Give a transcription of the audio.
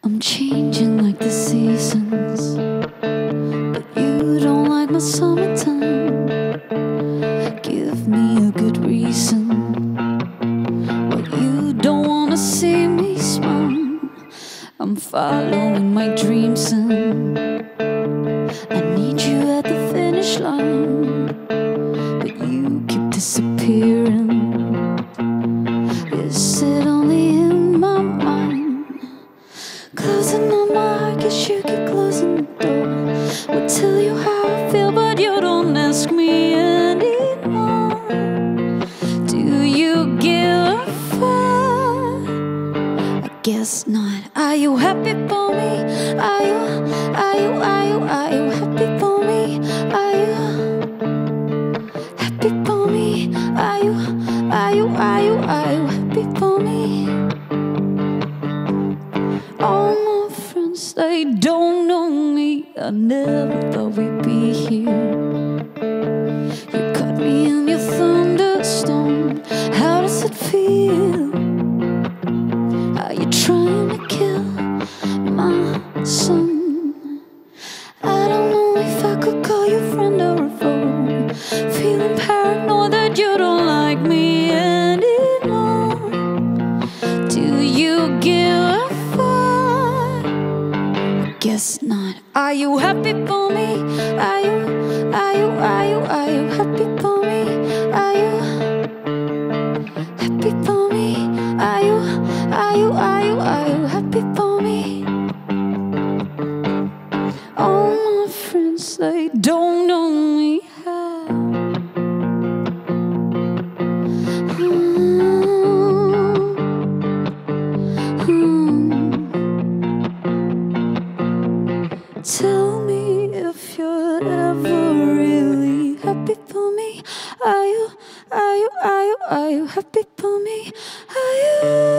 I'm changing like the seasons, but you don't like my summertime. Give me a good reason why you don't wanna see me smile. I'm following my dreams and I need you at the finish line, but you keep disappearing. Is it only in my mind? Closing on my eyes, guess you keep closing the door. Will tell you how I feel, but you don't ask me anymore. Do you give a fuck? I guess not. Are you happy for me? Are you happy for me? Are you happy for me? Are you happy for me? All my friends, they don't know me. I never thought we'd be here. You caught me in your thunderstorm. How does it feel? Are you trying to kill my son? I don't know if I could call you friend or a foe. Feeling paranoid that you don't like me anymore. Do you give a fuck? I guess not. Are you happy for me? Are you happy for me? Are you happy for me? Are you happy for me? All my friends, they don't know me. Tell me if you're ever really happy for me. Are you happy for me? Are you?